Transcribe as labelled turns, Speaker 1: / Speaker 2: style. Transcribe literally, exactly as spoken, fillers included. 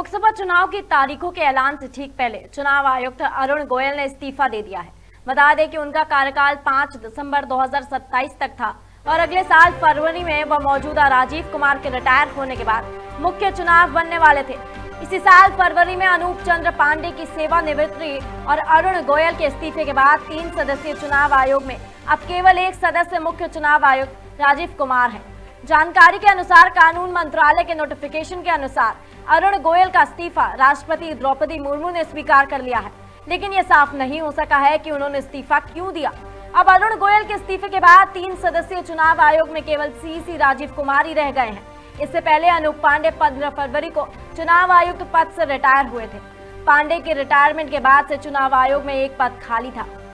Speaker 1: लोकसभा चुनाव की तारीखों के ऐलान से ठीक पहले चुनाव आयुक्त अरुण गोयल ने इस्तीफा दे दिया है। बता दें कि उनका कार्यकाल पाँच दिसंबर दो हज़ार सत्ताईस तक था और अगले साल फरवरी में वह मौजूदा राजीव कुमार के रिटायर होने के बाद मुख्य चुनाव बनने वाले थे। इसी साल फरवरी में अनूप चंद्र पांडे की सेवानिवृत्ति और अरुण गोयल के इस्तीफे के बाद तीन सदस्यीय चुनाव आयोग में अब केवल एक सदस्य मुख्य चुनाव आयुक्त राजीव कुमार हैं। जानकारी के अनुसार कानून मंत्रालय के नोटिफिकेशन के अनुसार अरुण गोयल का इस्तीफा राष्ट्रपति द्रौपदी मुर्मू ने स्वीकार कर लिया है, लेकिन यह साफ नहीं हो सका है कि उन्होंने इस्तीफा क्यों दिया। अब अरुण गोयल के इस्तीफे के बाद तीन सदस्यीय चुनाव आयोग में केवल सी सी राजीव कुमार ही रह गए हैं। इससे पहले अनूप पांडे पंद्रह फरवरी को चुनाव आयुक्त पद से रिटायर हुए थे। पांडे के रिटायरमेंट के बाद से चुनाव आयोग में एक पद खाली था।